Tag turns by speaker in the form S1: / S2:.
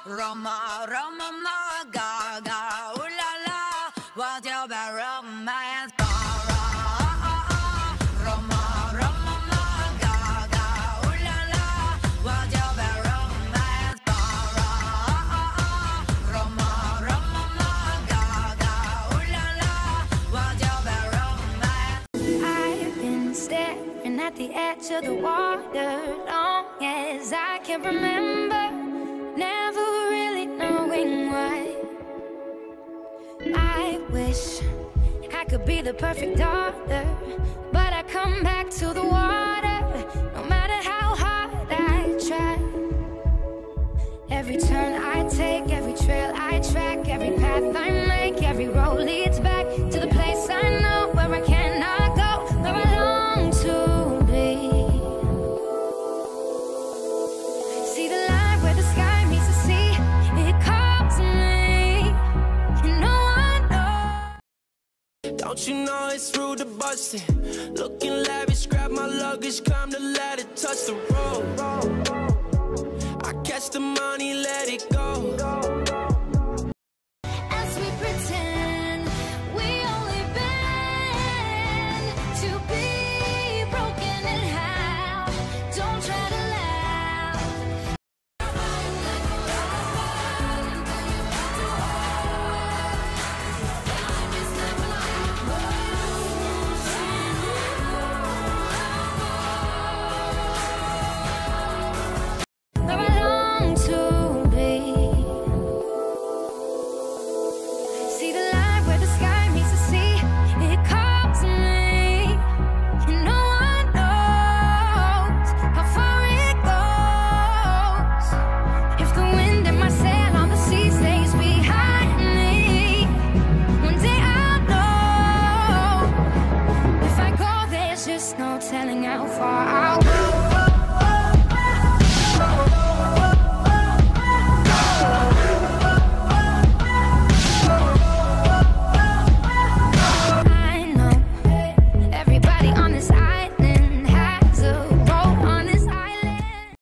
S1: Roma, Roma, ma, gaga, ooh la la. What's your bad romance? Roma, Roma, ma, gaga, ooh la la. What's your bad romance? Roma, Roma, ma, gaga, ooh la la. What's your bad romance?
S2: I've been staring at the edge of the water long as I can remember, never really knowing why. I wish I could be the perfect daughter, but I come back to the water no matter how hard I try. Every turn I take, every trail I track, every path I make, every road leads back to the place I know where I cannot go, where I long to be. See the line where the sky meets the sea, it calls me, and no one knows.
S3: Don't you know it's rude to bust it? Looking lavish, grab my luggage, climb the ladder, touch the road.